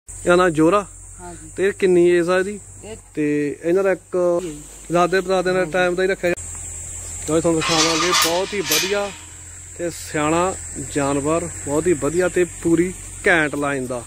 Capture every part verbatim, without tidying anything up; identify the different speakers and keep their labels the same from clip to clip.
Speaker 1: ਇਹਦਾ ਨਾਂ ਜੋਰਾ। ਤੇ ਕਿੰਨੀ ਏਜ ਆ ਇਹਦੀ? ਤੇ ਇਹਨਾਂ ਦਾ ਇੱਕ ਦਾਦੇ ਪੜਦਾਦੇ ਦਾ ਟਾਈਮ ਦਾ ਹੀ ਰੱਖਿਆ ਜੋ ਤੁਹਾਨੂੰ ਦਿਖਾਵਾਂਗੇ। ਬਹੁਤ ਹੀ ਵਧੀਆ ਤੇ ਸਿਆਣਾ ਜਾਨਵਰ, ਬਹੁਤ ਹੀ ਵਧੀਆ ਤੇ ਪੂਰੀ ਘੈਂਟ ਲਾਈਨ ਦਾ।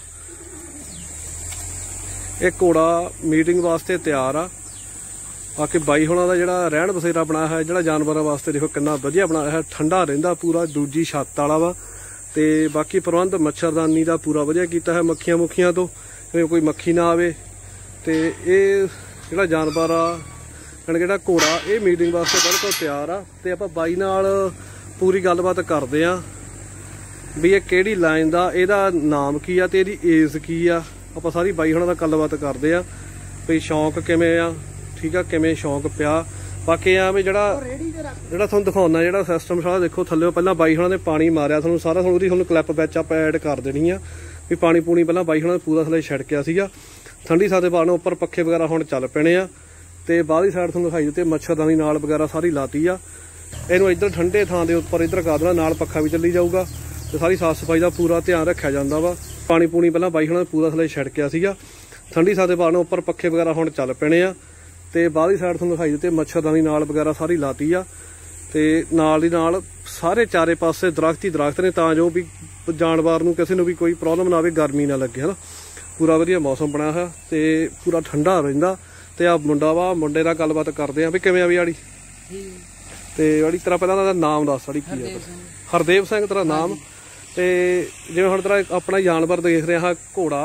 Speaker 1: ਇਹ ਘੋੜਾ ਮੀਟਿੰਗ ਵਾਸਤੇ ਤਿਆਰ ਆ। बाकी बाई होना का जिहड़ा रहन बसेरा बनाया है जिहड़ा जानवरों वास्ते देखो कितना वधिया बनाया है, ठंडा रहिंदा पूरा, दूजी छत वाला वा। ते बाकी प्रबंध मच्छरदानी का पूरा वधिया कीता है, मक्खियां मुखियां तो कोई मक्खी ना आवे। ते ये जिहड़ा जानवर आ यानी जिहड़ा घोड़ा ये मीटिंग वास्ते बिल्कुल तैयार आ। ते आपां बाई नाल पूरी गलबात करदे आ भी ये किहड़ी लाइन दा, इहदा नाम की आ ते इहदी एज की आ। आपां सारी बाई होना दा गलबात करदे आ भी शौक किवें आ, ठीक है, किवें शौक पिया। बाकी आ भी जिहड़ा जिहड़ा तुहानूं दिखाउणा जिहड़ा सिस्टम सारा देखो थल्ले पहलां बाई होना ने पानी मारिया, तुहानूं सारा तुहानूं ओहदी तुहानूं क्लिप विच आपां ऐड कर देनी आ भी पानी पूनी पहलां बाई होना ने पूरा थल्ले छिड़किया सीगा। ठंडी साथ पाने उपर पक्खे वगैरह हुण चल पैणे आ। ते बाहरली साइड तुहानूं दिखाई दित्ती मच्छरदानी नाल वगैरह सारी लाती आ। इहनूं इधर ठंडे थां दे उपर इधर कर देना, नाल पक्खा भी चली जाऊगा ते सारी साफ सफाई का पूरा ध्यान रखिया जांदा वा। पानी पूनी पहलां बाई होना ने पूरा थल्ले छिड़किया सीगा। ठंडी साथ पाने उपर पक्खे वगैरह हुण चल पैणे आ। ते बाहरली साइड तुहानूं दिखाई दित्ती मच्छरदानी नाल वगैरह सारी लाती आ। ते नाल दी नाल सारे चारे पासे दरख्त ही दरख्त ने तां जो भी जानवर नूं किसी नूं भी कोई प्रॉब्लम ना आवे, गर्मी ना लगे, है ना। पूरा वधिया मौसम बनाया है ते पूरा ठंडा रहिंदा। ते आ मुंडा वा, मुंडे नाल गलबात करदे आ भी किवें आ भी आड़ी ते आड़ी तेरा पहलां दा नाम दस आड़ी की है? हरदेव सिंह तेरा नाम। ते जिवें हुण तेरा अपना जानवर देख रहे हां घोड़ा,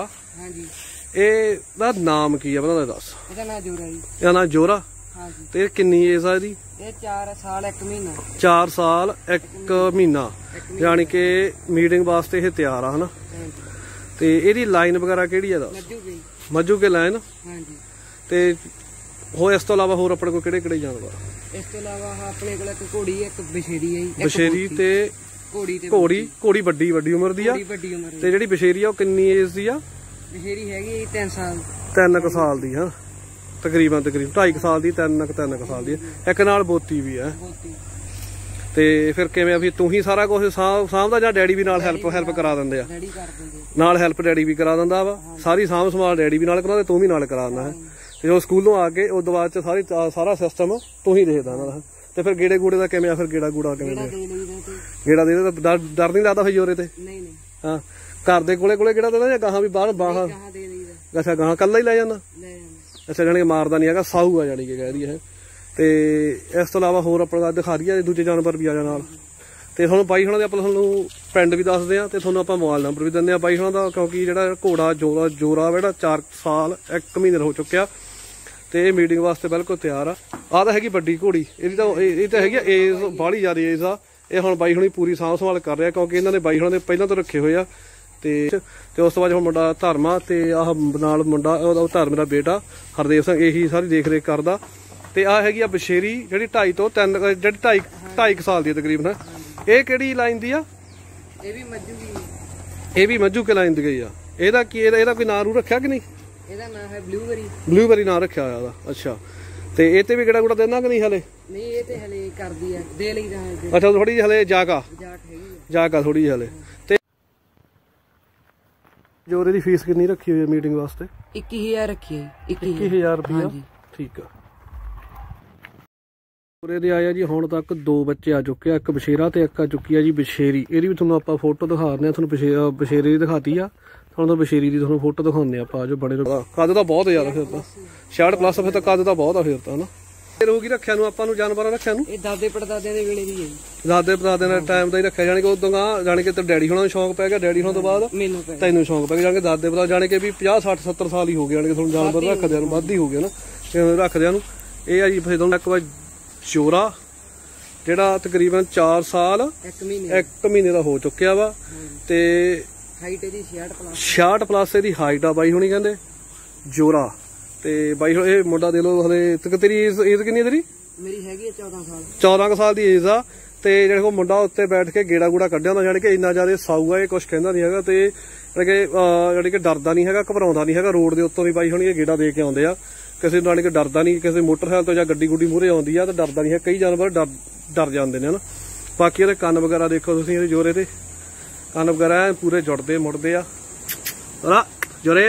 Speaker 1: ਇਹਦਾ ਨਾਮ ਕੀ ਆ ਪਤਾ ਦੱਸ? ਇਹਦਾ ਨਾਮ ਜੋਰਾ ਜੀ। ਇਹਦਾ ਨਾਮ ਜੋਰਾ। ਹਾਂਜੀ। ਤੇ ਕਿੰਨੀ ਏਜ ਆ ਇਹਦੀ? ਇਹ ਚਾਰ ਸਾਲ ਇੱਕ ਮਹੀਨਾ। ਚਾਰ ਸਾਲ ਇੱਕ ਮਹੀਨਾ ਯਾਨੀ ਕਿ ਮੀਟਿੰਗ ਵਾਸਤੇ ਇਹ ਤਿਆਰ ਆ, ਹਨਾ। ਤੇ ਇਹਦੀ ਲਾਈਨ ਵਗੈਰਾ ਕਿਹੜੀ ਆ ਦੱਸ? ਮੱਜੂਕੇ। ਮੱਜੂਕੇ ਲਾਈਨ। ਹਾਂਜੀ। ਤੇ ਹੋ ਇਸ ਤੋਂ ਇਲਾਵਾ ਹੋਰ ਆਪਣੇ ਕੋਲ ਕਿਹੜੇ ਕਿਹੜੇ ਜਾਨਵਰ? ਇਸ ਤੋਂ ਇਲਾਵਾ ਆਪਣੇ ਕੋਲ ਇੱਕ ਘੋੜੀ, ਇੱਕ ਬਸ਼ੇਰੀ ਹੈ ਜੀ। ਬਸ਼ੇਰੀ ਤੇ ਘੋੜੀ ਤੇ ਘੋੜੀ ਘੋੜੀ ਵੱਡੀ ਵੱਡੀ ਉਮਰ ਦੀ ਆ। ਵੱਡੀ ਉਮਰ ਤੇ ਜਿਹੜੀ ਬਸ਼ੇਰੀ ਆ ਉਹ ਕਿੰਨੀ ਏਜ ਦੀ ਆ? ਬਸ਼ੇਰੀ ਹੈਗੀ ਤਿੰਨ ਸਾਲ। ਤਿੰਨ ਕੁ ਸਾਲ ਦੀ, ਹਾਂ ਤਕਰੀਬਨ ਤਕਰੀਬਨ ਢਾਈ ਕੁ ਸਾਲ ਦੀ, ਤਿੰਨ ਕੁ ਤਿੰਨ ਕੁ ਸਾਲ ਦੀ। ਇੱਕ ਨਾਲ ਬੋਤੀ ਵੀ ਹੈ। ਤੇ ਫਿਰ ਕਿਵੇਂ ਆ ਵੀ ਤੂੰ ਹੀ ਸਾਰਾ ਕੁਝ ਸਾਂਭਦਾ ਜਾਂ ਡੈਡੀ ਵੀ ਨਾਲ ਹੈਲਪ ਹੈਲਪ ਕਰਾ ਦਿੰਦੇ ਆ? ਨਾਲ ਹੈਲਪ ਡੈਡੀ ਵੀ ਕਰਾ ਦਿੰਦਾ ਵਾ। ਸਾਰੀ ਸਾਂਭ ਸੰਭਾਲ ਡੈਡੀ ਵੀ ਨਾਲ ਕਰਾਉਂਦਾ, ਤੂੰ ਵੀ ਨਾਲ ਕਰਾ ਦਿੰਦਾ ਹੈ। ਤੇ ਜਦੋਂ ਸਕੂਲੋਂ ਆ ਕੇ ਉਸ ਤੋਂ ਬਾਅਦ ਚ ਸਾਰੀ ਸਾਰਾ ਸਿਸਟਮ ਤੂੰ ਹੀ ਦੇਖਦਾ ਨਾ। ਤੇ ਫਿਰ ਗੇੜੇ ਗੂੜੇ ਦਾ ਕਿਵੇਂ ਆ? ਫਿਰ ਗੇੜਾ ਗੂੜਾ ਕਿਵੇਂ ਗੇੜਾ ਦੇ? ਡਰ ਨਹੀਂ ਲੱਗਦਾ ਫਿਰ ਜੋਰੇ ਤੇ? ਹਾਂ। घर दे कोले कोले गेड़ा देना या गाहां भी बाहर बाहर? अच्छा गाहां कल्ला ही लै जाना? अच्छा जानी कि मारदा नहीं है, साहू आ जानी कि कह रही है। ते इस तो इलावा होर अपना दिखा रही है दूजे जानवर भी आ जा नाल। ते तुहानूं बाई होना दे आपां तुहानूं पिंड भी दसदे आ ते तुहानूं आपां मोबाइल नंबर भी दिंदे आ बाई होना दा, क्योंकि जिहड़ा घोड़ा जोरा जोरा जिहड़ा चार साल एक महीने हो चुक्या ते इह मीटिंग वास्ते बिल्कुल तैयार आ। आ तां हैगी वड्डी घोड़ी, इहदी तां इह तां हैगी एज बाहली ज़्यादा एज आ। इह हुण बाई होनी पूरी साਂਭ संभाल कर रहा क्योंकि इन्हां ने बाई होना दे पहिलां तो रखे होए आ। ਤੇ ਤੇ ਉਸ ਤੋਂ ਬਾਅਦ ਹੁਣ ਮੁੰਡਾ ਧਰਮਾ ਤੇ ਆਹ ਨਾਲ ਮੁੰਡਾ ਉਹਦਾ ਧਰਮ ਦਾ ਬੇਟਾ ਹਰਦੇਵ ਸਿੰਘ ਇਹੀ ਸਾਰੀ ਦੇਖ ਰੇਖ ਕਰਦਾ। ਤੇ ਆਹ ਹੈਗੀ ਆ ਬਸ਼ੇਰੀ ਜਿਹੜੀ ਢਾਈ ਤੋਂ ਤਿੰਨ ਜਿਹੜੀ ਢਾਈ ਢਾਈ ਕੁ ਸਾਲ ਦੀ ਤਕਰੀਬਨ। ਇਹ ਕਿਹੜੀ ਲਾਈਨ ਦੀ ਆ? ਇਹ ਵੀ ਮੱਜੂ ਦੀ। ਇਹ ਵੀ ਮੱਜੂ ਕੇ ਲਾਈਨ ਦੀ ਗਈ ਆ। ਇਹਦਾ ਕੀ ਇਹਦਾ ਇਹਦਾ ਕੋਈ ਨਾਂ ਰੂ ਰੱਖਿਆ ਕਿ ਨਹੀਂ? ਇਹਦਾ ਨਾਂ ਹੈ ਬਲੂਬਰੀ। ਬਲੂਬਰੀ ਨਾਂ ਰੱਖਿਆ ਹੋਇਆ ਉਹਦਾ। ਅੱਛਾ। ਤੇ ਇਹ ਤੇ ਵੀ ਕਿਹੜਾ ਗੁੜਾ ਦੇਣਾ ਕਿ ਨਹੀਂ ਹਲੇ? ਨਹੀਂ ਇਹ ਤੇ ਹਲੇ ਕਰਦੀ ਆ, ਦੇ ਲਈ ਦਾ। ਅੱਛਾ ਥੋੜੀ ਜਿਹੀ ਹਲੇ ਜਾਗਾ ਜਾਗਾ ਥੋੜੀ ਜਿਹੀ ਹਲੇ। जोरे दी फीस कितनी रखी हुई है मीटिंग वास्ते? इक्की हजार रखी है। इक्की हजार रुपया। ठीक है। जोरे दे आया जी हुण तक दो बच्चे आ चुके, एक बशेरा ते एक आ चुकी है जी बशेरी। एहदी भी तुहानूं आपां फोटो दिखा रहे, तुहानूं बशेरा बशेरे दी दिखाती आ, तुहानूं बशेरी दी तुहानूं फोटो दिखाउने आपां। जो बड़े कद तां बहुत ज़्यादा फिर तां छियासठ प्लस फिर तां कद तां बहुत आ फिर तां, है ना। फिर हो गई रखिया नूं आपां नूं जानवरां रखिया नूं? ਇਹ ਦਾਦੇ ਪੜਦਾਦਿਆਂ ਦੇ ਵੇਲੇ ਦੀ ਹੈ ਜੀ। ਦਾਦੇ ਪੜਦਾਦਿਆਂ ਦੇ ਟਾਈਮ ਦਾ ਹੀ ਰੱਖਿਆ, ਜਾਣੀ ਕਿ ਉਦੋਂ ਗਾ ਜਾਣੀ ਕਿ ਤੇ ਡੈਡੀ ਹੋਣਾ ਨੂੰ ਸ਼ੌਂਕ ਪੈ ਗਿਆ, ਡੈਡੀ ਹੋਣ ਤੋਂ ਬਾਅਦ ਮੈਨੂੰ ਤੈਨੂੰ ਸ਼ੌਂਕ ਪੈ ਗਿਆ। ਜਾਣੀ ਕਿ ਦਾਦੇ ਪੜਦਾਦੇ ਜਾਣੀ ਕਿ ਵੀ ਪੰਜਾਹ ਸੱਠ ਸੱਤਰ ਸਾਲ ਹੀ ਹੋ ਗਏ, ਜਾਣੀ ਕਿ ਤੁਹਾਨੂੰ ਜਾਨਵਰ ਰੱਖਦਿਆਂ ਨੂੰ ਵੱਧ ਹੀ ਹੋ ਗਿਆ ਨਾ ਰੱਖਦਿਆਂ ਨੂੰ। ਇਹ ਆ ਜੀ ਫਿਰ ਤੁਹਾਨੂੰ ਇੱਕ ਵਾਰ ਜੋਰਾ ਜਿਹੜਾ ਤਕਰੀਬਨ ਚਾਰ ਸਾਲ ਇੱਕ ਮਹੀਨੇ ਇੱਕ ਮਹੀਨੇ ਦਾ ਹੋ ਚੁੱਕਿਆ ਵਾ। ਤੇ ਹਾਈਟ ਇਹਦੀ ਛਿਆਹਠ ਪਲੱਸ ਛਿਆਹਠ ਪਲੱਸ ਇਹਦੀ ਹਾਈਟ ਆ ਬਾਈ ਹੋਣੀ ਕਹਿੰਦੇ ਜੋਰਾ। ਤੇ ਬਾਈ ਇਹ ਮੁੰਡਾ ਦੇ ਲੋ ਹਲੇ ਤੱਕ ਤੇਰੀ ਏਜ ਕਿੰਨੀ ਤੇਰੀ? ਮੇਰੀ ਹੈਗੀ ਚੌਦਾਂ ਸਾਲ। ਚੌਦਾਂ ਸਾਲ ਦੀ ਏਜ ਆ। ਤੇ ਜਿਹੜੇ ਕੋ ਮੁੰਡਾ ਉੱਤੇ ਬੈਠ ਕੇ ਗੇੜਾ ਗੂੜਾ ਕੱਢਿਆ ਹੁੰਦਾ, ਜਾਣੀ ਕਿ ਇੰਨਾ ਜ਼ਿਆਦਾ ਸਾਊ ਆ, ਇਹ ਕੁਛ ਕਹਿੰਦਾ ਨਹੀਂ ਹੈਗਾ। ਤੇ ਜਾਣੀ ਕਿ ਜਾਣੀ ਕਿ ਡਰਦਾ ਨਹੀਂ ਹੈਗਾ, ਘਬਰਾਉਂਦਾ ਨਹੀਂ ਹੈਗਾ। ਰੋਡ ਦੇ ਉੱਤੋਂ ਵੀ ਬਾਈ ਹੋਣੀ ਗੇੜਾ ਦੇ ਕੇ ਆਉਂਦੇ ਆ, ਕਿਸੇ ਨੂੰ ਜਾਣੀ ਕਿ ਡਰਦਾ ਨਹੀਂ। ਕਿਸੇ ਮੋਟਰਸਾਈਕਲ ਤੋਂ ਜਾਂ ਗੱਡੀ ਗੁੱਡੀ ਮੂਹਰੇ ਆਉਂਦੀ ਆ ਤਾਂ ਡਰਦਾ ਨਹੀਂ ਹੈ। ਕਈ ਜਾਨਵਰ ਡਰ ਡਰ ਜਾਂਦੇ ਨੇ, ਹਨਾ। ਬਾਕੀ ਇਹਦੇ ਕੰਨ ਵਗੈਰਾ ਦੇਖੋ ਤੁਸੀਂ, ਇਹਦੇ ਜੋਰੇ ਤੇ ਕੰਨ ਵਗੈਰਾ ਪੂਰੇ ਜੁੜਦੇ ਮੁੜਦੇ ਆ। ਜੁਰੇ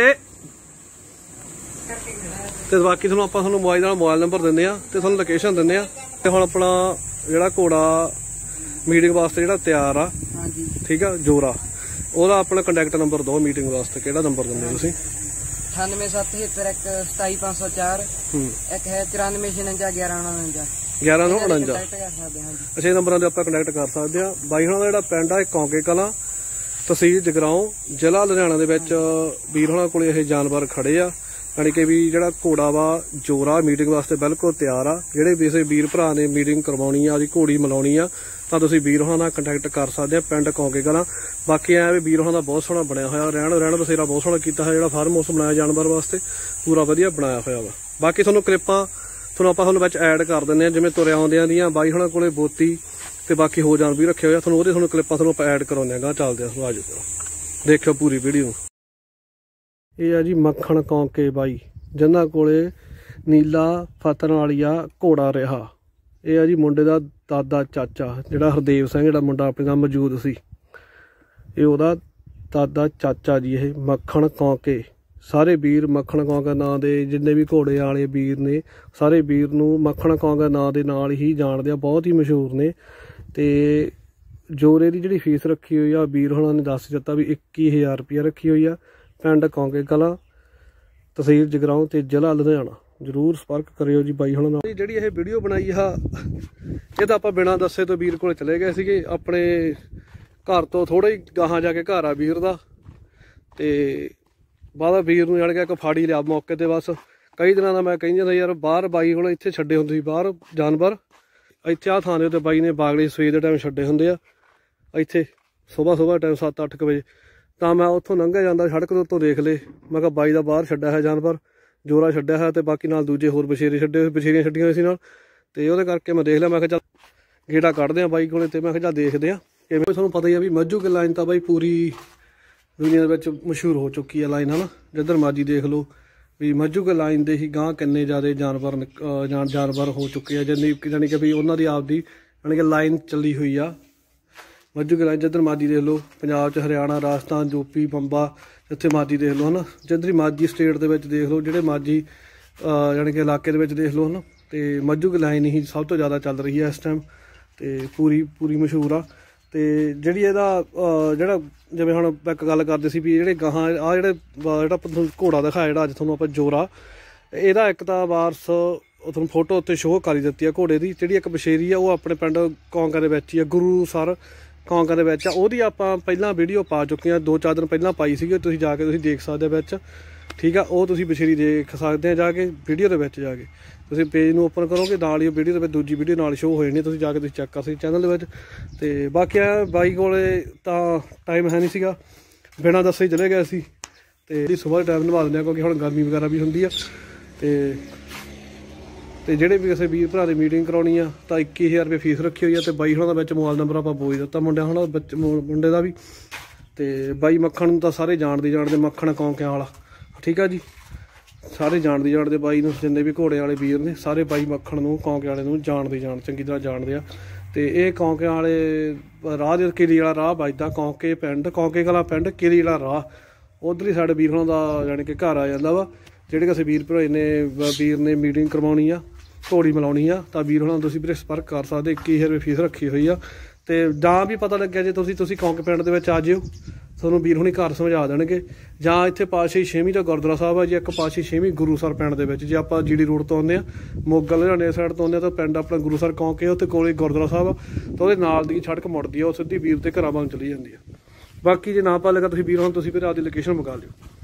Speaker 1: ਤੇ ਬਾਕੀ ਤੁਹਾਨੂੰ ਆਪਾਂ ਤੁਹਾਨੂੰ ਮੋਬਾਈਲ ਨਾਲ ਮੋਬਾਈਲ ਨੰਬਰ ਦਿੰਦੇ ਆ ਤੇ ਤੁਹਾਨੂੰ ਲੋਕੇਸ਼ਨ ਦਿੰਦੇ ਆ। ਤੇ ਹੁਣ ਆਪਣਾ ਜਿਹੜਾ ਘੋੜਾ ਮੀਟਿੰਗ ਵਾਸਤੇ ਜਿਹੜਾ ਤਿਆਰ ਆ,
Speaker 2: ਹਾਂਜੀ
Speaker 1: ਠੀਕ ਆ, ਜੋਰਾ, ਉਹਦਾ ਆਪਣਾ ਕੰਟੈਕਟ ਨੰਬਰ ਦਿਓ ਮੀਟਿੰਗ ਵਾਸਤੇ। ਕਿਹੜਾ ਨੰਬਰ ਦਿੰਦੇ ਤੁਸੀਂ?
Speaker 2: ਅਠਾਨਵੇਂ ਸੱਤ ਸਤੱਤਰ ਇੱਕ ਸਤਾਈ ਪੰਜ ਸੌ ਚਾਰ। ਇੱਕ ਹੈ ਚੁਰਾਨਵੇਂ ਛਿਆਨਵੇਂ ਗਿਆਰਾਂ ਉਣੰਜਾ
Speaker 1: ਗਿਆਰਾਂ ਨੌ ਉਣੰਜਾ।
Speaker 2: ਕੰਟੈਕਟ ਕਰ ਸਕਦੇ ਹਾਂ ਜੀ।
Speaker 1: ਅੱਛੇ ਨੰਬਰਾਂ ਤੇ ਆਪਾਂ ਕੰਟੈਕਟ ਕਰ ਸਕਦੇ ਆ। ਬਾਈ ਹੁਣਾਂ ਦਾ ਜਿਹੜਾ ਪਿੰਡ ਆ ਕੌਂਕੇ ਕਲਾਂ, ਤਹਿਸੀਲ ਜਗਰਾਉਂ, ਜ਼ਿਲ੍ਹਾ ਲੁਧਿਆਣਾ ਦੇ ਵਿੱਚ ਵੀਰ ਹੁਣਾਂ ਕੋਲੇ ਇਹ ਜਾਨਵਰ ਖੜੇ ਆ। ਯਾਨੀ ਕਿ ਵੀ ਜਿਹੜਾ ਘੋੜਾ ਵਾ ਜੋਰਾ ਮੀਟਿੰਗ ਵਾਸਤੇ ਬਿਲਕੁਲ ਤਿਆਰ ਆ। ਜਿਹੜੇ ਕਿਸੇ ਵੀਰ ਭਰਾ ਨੇ ਮੀਟਿੰਗ ਕਰਵਾਉਣੀ ਆ, ਉਹਦੀ ਘੋੜੀ ਮਿਲਾਉਣੀ ਆ, ਤਾਂ ਤੁਸੀਂ ਵੀਰ ਹੁਣਾਂ ਨਾਲ ਕੰਟੈਕਟ ਕਰ ਸਕਦੇ ਆ, ਪਿੰਡ ਕੌਂਕੇ ਕਲਾਂ। ਬਾਕੀ ਐ ਵੀ ਵੀਰ ਹੁਣਾਂ ਦਾ ਬਹੁਤ ਸੋਹਣਾ ਬਣਿਆ ਹੋਇਆ, ਰਹਿਣ ਰਹਿਣ ਬਸੇਰਾ ਬਹੁਤ ਸੋਹਣਾ ਕੀਤਾ ਹੋਇਆ। ਜਿਹੜਾ ਫਾਰਮ ਹਾਊਸ ਬਣਾਇਆ ਜਾਨਵਰ ਵਾਸਤੇ ਪੂਰਾ ਵਧੀਆ ਬਣਾਇਆ ਹੋਇਆ ਵਾ। ਬਾਕੀ ਤੁਹਾਨੂੰ ਕਲਿੱਪਾਂ ਤੁਹਾਨੂੰ ਆਪਾਂ ਤੁਹਾਨੂੰ ਵਿੱਚ ਐਡ ਕਰ ਦਿੰਦੇ ਆ, ਜਿਵੇਂ ਤੁਰਿਆ ਆਉਂਦਿਆਂ ਦੀਆਂ ਬਾਈ ਹੁਣਾਂ ਕੋਲੇ ਬੋਤੀ ਤੇ ਬਾਕੀ ਹੋਰ ਜਾਨਵਰ ਵੀ ਰੱਖੇ ਹੋਏ ਆ। ਤੁਹਾਨੂੰ ਉਹਦੇ ਤੁਹਾਨੂੰ ਕਲਿੱਪਾਂ ਤੁਹਾਨੂੰ ਆਪਾਂ ਐਡ ਕਰਾਉਂਦੇ ਆ। ਚੱਲਦੇ ਆ, ਆ ਜਾਓ ਦੇਖਿਓ ਪੂਰੀ ਵੀਡੀਓ। ਇਹ ਆ ਜੀ ਮੱਖਣ ਕੌਂਕੇ ਬਾਈ, ਜਿਨ੍ਹਾਂ ਕੋਲੇ ਨੀਲਾ ਫਤਨ ਵਾਲੀਆ ਘੋੜਾ ਰਿਹਾ। ਇਹ ਆ ਜੀ ਮੁੰਡੇ ਦਾ ਦਾਦਾ ਚਾਚਾ, ਜਿਹੜਾ ਹਰਦੇਵ ਸਿੰਘ ਜਿਹੜਾ ਮੁੰਡਾ ਆਪਣੇ ਨਾਲ ਮੌਜੂਦ ਸੀ, ਇਹ ਉਹਦਾ ਦਾਦਾ ਚਾਚਾ ਜੀ। ਇਹ ਮੱਖਣ ਕੌਂਕੇ, ਸਾਰੇ ਵੀਰ ਮੱਖਣ ਕੌਂਕੇ ਨਾਂ ਦੇ ਜਿੰਨੇ ਵੀ ਘੋੜੇ ਵਾਲੇ ਵੀਰ ਨੇ, ਸਾਰੇ ਵੀਰ ਨੂੰ ਮੱਖਣ ਕੌਂਕੇ ਨਾਂ ਦੇ ਨਾਲ ਹੀ ਜਾਣਦੇ ਆ, ਬਹੁਤ ਹੀ ਮਸ਼ਹੂਰ ਨੇ। ਤੇ ਜੋਰੇ ਦੀ ਜਿਹੜੀ ਫੀਸ ਰੱਖੀ ਹੋਈ ਆ ਵੀਰ ਹੁਣਾਂ ਨੇ ਦੱਸ ਦਿੱਤਾ ਵੀ ਇੱਕੀ ਹਜ਼ਾਰ ਰੁਪਇਆ ਰੱਖੀ ਹੋਈ ਆ। ਪਿੰਡ ਕੌਂਕੇ ਕਲਾਂ, ਤਹਿਸੀਲ ਜਗਰਾਉਂ ਤੇ ਜ਼ਿਲ੍ਹਾ ਲੁਧਿਆਣਾ। ਜ਼ਰੂਰ ਸੰਪਰਕ ਕਰਿਓ ਜੀ ਬਾਈ ਹੁਣਾਂ ਨਾਲ। ਜਿਹੜੀ ਇਹ ਵੀਡੀਓ ਬਣਾਈ ਆ ਇਹ ਤਾਂ ਆਪਾਂ ਬਿਨਾਂ ਦੱਸੇ ਤੋਂ ਵੀਰ ਕੋਲ ਚਲੇ ਗਏ ਸੀਗੇ। ਆਪਣੇ ਘਰ ਤੋਂ ਥੋੜਾ ਹੀ ਗਾਹਾਂ ਜਾ ਕੇ ਘਰ ਆ ਵੀਰ ਦਾ, ਤੇ ਬਾਅਦ ਵੀਰ ਨੂੰ ਜਾਣ ਕੇ ਇੱਕ ਫਾੜੀ ਲਿਆ ਮੌਕੇ ਤੇ। ਬਸ ਕਈ ਦਿਨਾਂ ਦਾ ਮੈਂ ਕਹੀ ਜਾਂਦਾ ਯਾਰ, ਬਾਹਰ ਬਾਈ ਕੋਲ ਇੱਥੇ ਛੱਡੇ ਹੁੰਦੇ ਸੀ ਬਾਹਰ ਜਾਨਵਰ, ਇੱਥੇ ਆਹ ਥਾਂ ਦੇ ਉੱਤੇ ਬਾਈ ਨੇ ਬਾਗਲੇ ਸਵੇਰ ਦੇ ਟਾਈਮ ਛੱਡੇ ਹੁੰਦੇ ਆ ਇੱਥੇ, ਸੁਬਾਹ ਸੁਬਾਹ ਟਾਈਮ ਸੱਤ ਅੱਠ ਕੁ ਵਜੇ। ਤਾਂ ਮੈਂ ਉੱਥੋਂ ਲੰਘਿਆ ਜਾਂਦਾ ਸੜਕ ਦੇ ਉੱਤੋਂ ਦੇਖ ਲਏ, ਮੈਂ ਕਿਹਾ ਬਾਈ ਦਾ ਬਾਹਰ ਛੱਡਿਆ ਹੈ ਜਾਨਵਰ, ਜੋਰਾ ਛੱਡਿਆ ਹੈ ਤੇ ਬਾਕੀ ਨਾਲ ਦੂਜੇ ਹੋਰ ਬਛੇਰੇ ਛੱਡੇ ਹੋਏ, ਬਛੇਰੀਆਂ ਛੱਡੀਆਂ ਹੋਈ ਸੀ ਨਾਲ। ਤੇ ਉਹਦੇ ਕਰਕੇ ਮੈਂ ਦੇਖ ਲਿਆ, ਮੈਂ ਕਿਹਾ ਚੱਲ ਗੇੜਾ ਕੱਢਦੇ ਆ ਬਾਈ ਕੋਲੇ। ਤੇ ਮੈਂ ਕਿਹਾ ਚੱਲ ਦੇਖਦੇ ਆ ਕਿਵੇਂ। ਤੁਹਾਨੂੰ ਪਤਾ ਹੀ ਆ ਵੀ ਮੱਝੂ ਕੇ ਲਾਈਨ ਤਾਂ ਬਾਈ ਪੂਰੀ ਦੁਨੀਆ ਦੇ ਵਿੱਚ ਮਸ਼ਹੂਰ ਹੋ ਚੁੱਕੀ ਆ ਲਾਈਨ, ਹੈ ਨਾ। ਜਿੱਧਰ ਮਰਜੀ ਦੇਖ ਲਓ ਵੀ ਮੱਝੂ ਕੇ ਲਾਈਨ ਦੇ ਹੀ ਗਾਂਹ ਕਿੰਨੇ ਜ਼ਿਆਦਾ ਜਾਨਵਰ ਜਾਨਵਰ ਹੋ ਚੁੱਕੇ ਆ, ਜਿੰਨੀ ਜਾਣੀ ਕਿ ਵੀ ਉਹਨਾਂ ਦੀ ਆਪਦੀ ਜਾਣੀ ਕਿ ਲਾਈਨ ਚੱਲੀ ਹੋਈ ਆ ਮੱਝੂ ਕੇ ਲਾਈਨ। ਜਿੱਧਰ ਮਰਜੀ ਦੇਖ ਲਓ, ਪੰਜਾਬ 'ਚ ਹਰਿਆਣਾ, ਰਾਜਸਥਾਨ, ਯੂਪੀ, ਬੰਬਾ, ਜਿੱਥੇ ਮਰਜੀ ਦੇਖ ਲਓ, ਹੈ ਨਾ। ਜਿੱਧਰ ਮਰਜੀ ਸਟੇਟ ਦੇ ਵਿੱਚ ਦੇਖ ਲਓ, ਜਿਹੜੇ ਮਰਜੀ ਜਾਣੀ ਕਿ ਇਲਾਕੇ ਦੇ ਵਿੱਚ ਦੇਖ ਲਓ, ਹੈ ਨਾ। ਤੇ ਮੱਝੂ ਕੇ ਲਾਈਨ ਹੀ ਸਭ ਤੋਂ ਜ਼ਿਆਦਾ ਚੱਲ ਰਹੀ ਹੈ ਇਸ ਟਾਈਮ, ਤੇ ਪੂਰੀ ਪੂਰੀ ਮਸ਼ਹੂਰ ਆ। ਤੇ ਜਿਹੜੀ ਇਹਦਾ ਜਿਹੜਾ ਜਿਵੇਂ ਹੁਣ ਇੱਕ ਗੱਲ ਕਰਦੇ ਸੀ ਵੀ ਜਿਹੜੇ ਗਾਹਾਂ ਆਹ ਜਿਹੜੇ ਜਿਹੜਾ ਤੁਹਾਨੂੰ ਘੋੜਾ ਦਿਖਾਇਆ ਜਿਹੜਾ ਅੱਜ ਤੁਹਾਨੂੰ ਆਪਾਂ ਜੋਰਾ, ਇਹਦਾ ਇੱਕ ਤਾਂ ਵਾਰਸ ਤੁਹਾਨੂੰ ਫੋਟੋ ਉੱਤੇ ਸ਼ੋਅ ਕਰੀ ਦਿੱਤੀ ਆ ਘੋੜੇ ਦੀ। ਜਿਹੜੀ ਇੱਕ ਬਛੇਰੀ ਆ ਉਹ ਆਪਣੇ ਪਿੰਡ ਕੌਂਕਾ ਦੇ ਵਿੱਚ ਹੀ ਆ, ਗੁਰੂ ਸਰ ਕੌਂਕਾ ਦੇ ਵਿੱਚ ਆ। ਉਹਦੀ ਆਪਾਂ ਪਹਿਲਾਂ ਵੀਡੀਓ ਪਾ ਚੁੱਕੇ ਹਾਂ, ਦੋ ਚਾਰ ਦਿਨ ਪਹਿਲਾਂ ਪਾਈ ਸੀਗੀ, ਤੁਸੀਂ ਜਾ ਕੇ ਤੁਸੀਂ ਦੇਖ ਸਕਦੇ ਵਿੱਚ, ਠੀਕ ਆ। ਉਹ ਤੁਸੀਂ ਬਛੇਰੀ ਦੇਖ ਸਕਦੇ ਆ ਜਾ ਕੇ ਵੀਡੀਓ ਦੇ ਵਿੱਚ ਜਾ ਕੇ। ਤੁਸੀਂ ਪੇਜ ਨੂੰ ਓਪਨ ਕਰੋਗੇ, ਨਾਲ ਹੀ ਵੀਡੀਓ ਦੇ ਵਿੱਚ ਦੂਜੀ ਵੀਡੀਓ ਨਾਲ ਸ਼ੋਅ ਹੋ ਜਾਣੀ, ਤੁਸੀਂ ਜਾ ਕੇ ਤੁਸੀਂ ਚੈੱਕ ਕਰ ਸਕਦੇ ਚੈਨਲ ਦੇ ਵਿੱਚ। ਤੇ ਬਾਕੀ ਆ ਬਾਈ ਕੋਲੇ ਤਾਂ ਟਾਈਮ ਹੈ ਨਹੀਂ ਸੀਗਾ, ਬਿਨਾਂ ਦੱਸੇ ਚਲੇ ਗਏ ਸੀ। ਤੇ ਸੁਬਾਹ ਟਾਈਮ ਨਿਭਾ ਦਿੰਦੇ ਆ ਕਿਉਂਕਿ ਹੁਣ ਗਰਮੀ ਵਗੈਰਾ ਵੀ ਹੁੰਦੀ ਆ। ਤੇ ਤੇ ਜਿਹੜੇ ਵੀ ਕਿਸੇ ਵੀਰ ਭਰਾ ਦੀ ਮੀਟਿੰਗ ਕਰਾਉਣੀ ਆ ਤਾਂ ਇੱਕੀ ਹਜ਼ਾਰ ਰੁਪਏ ਫੀਸ ਰੱਖੀ ਹੋਈ ਆ। ਤੇ ਬਾਈ ਹੁਣਾਂ ਦਾ ਵਿੱਚ ਮੋਬਾਈਲ ਨੰਬਰ ਆਪਾਂ ਬੋਲ ਦਿੱਤਾ ਮੁੰਡਿਆਂ ਹੁਣਾਂ ਦਾ, ਮੁੰਡੇ ਦਾ ਵੀ। ਤੇ ਬਾਈ ਮੱਖਣ ਨੂੰ ਤਾਂ ਸਾਰੇ ਜਾਣਦੇ ਜਾਣਦੇ, ਮੱਖਣ ਕੌਂਕਿਆਂ ਵਾਲਾ, ਠੀਕ ਆ ਜੀ। ਸਾਰੇ ਜਾਣਦੇ ਜਾਣਦੇ ਬਾਈ ਨੂੰ, ਜਿੰਨੇ ਵੀ ਘੋੜੇ ਵਾਲੇ ਵੀਰ ਨੇ ਸਾਰੇ ਬਾਈ ਮੱਖਣ ਨੂੰ ਕੌਂਕੇ ਵਾਲੇ ਨੂੰ ਜਾਣਦੇ ਜਾਣ ਚੰਗੀ ਤਰ੍ਹਾਂ ਜਾਣਦੇ ਆ। ਤੇ ਇਹ ਕੌਂਕਿਆਂ ਵਾਲੇ ਰਾਹ ਦੇ ਕਿਲੀ ਵਾਲਾ ਰਾਹ ਵੱਜਦਾ, ਕੌਂਕੇ ਪਿੰਡ, ਕੌਂਕੇ ਕਲਾਂ ਪਿੰਡ, ਕਿਲੀ ਵਾਲਾ ਰਾਹ, ਉੱਧਰ ਹੀ ਸਾਡੇ ਵੀਰ ਹੁਣਾਂ ਦਾ ਜਾਣੀ ਕਿ ਘਰ ਆ ਜਾਂਦਾ ਵਾ। ਜਿਹੜੇ ਕਿਸੇ ਵੀਰ ਭਰਾ ਨੇ ਵੀਰ ਨੇ ਮੀਟਿੰਗ ਕਰਵਾਉਣੀ ਆ, ਘੋੜੀ ਮਿਲਾਉਣੀ ਆ, ਤਾਂ ਵੀਰ ਹੁਣਾਂ ਤੁਸੀਂ ਵੀਰੇ ਸੰਪਰਕ ਕਰ ਸਕਦੇ। ਇੱਕੀ ਹਜ਼ਾਰ ਰੁਪਏ ਫੀਸ ਰੱਖੀ ਹੋਈ ਆ। ਤੇ ਜਾਂ ਵੀ ਪਤਾ ਲੱਗਿਆ ਜੇ ਤੁਸੀਂ ਤੁਸੀਂ ਕੌਂਕੇ ਪਿੰਡ ਦੇ ਵਿੱਚ ਆ ਜਿਓ, ਤੁਹਾਨੂੰ ਵੀਰ ਹੁਣੀ ਘਰ ਸਮਝਾ ਦੇਣਗੇ। ਜਾਂ ਇੱਥੇ ਪਾਤਸ਼ਾਹੀ ਛੇਵੀਂ ਦਾ ਗੁਰਦੁਆਰਾ ਸਾਹਿਬ ਆ ਜੀ, ਇੱਕ ਪਾਤਸ਼ਾਹੀ ਛੇਵੀਂ ਗੁਰੂਸਰ ਪਿੰਡ ਦੇ ਵਿੱਚ। ਜੇ ਆਪਾਂ ਜੀਡੀ ਰੋਡ ਤੋਂ ਆਉਂਦੇ ਆ, ਮੋਗਾ ਲੁਧਿਆਣੇ ਸਾਈਡ ਤੋਂ ਆਉਂਦੇ ਆ, ਤਾਂ ਪਿੰਡ ਆਪਣਾ ਗੁਰੂਸਰ ਕੌਂਕੇ ਉੱਥੇ ਕੋਲੇ ਗੁਰਦੁਆਰਾ ਸਾਹਿਬ ਆ, ਤਾਂ ਉਹਦੇ ਨਾਲ ਦੀ ਸੜਕ ਮੁੜਦੀ ਆ, ਉਹ ਸਿੱਧੀ ਵੀਰ ਦੇ ਘਰਾਂ ਵੱਲ ਚਲੀ ਜਾਂਦੀ ਆ। ਬਾਕੀ ਜੇ ਨਾ ਪਤਾ ਲੱਗਾ ਤੁਸੀਂ ਵੀਰ ਹੁਣ ਤੁਸੀਂ ਫਿਰ ਆਪਦੀ ਲੋਕੇਸ਼ਨ ਮੰਗਾ ਲਿਓ।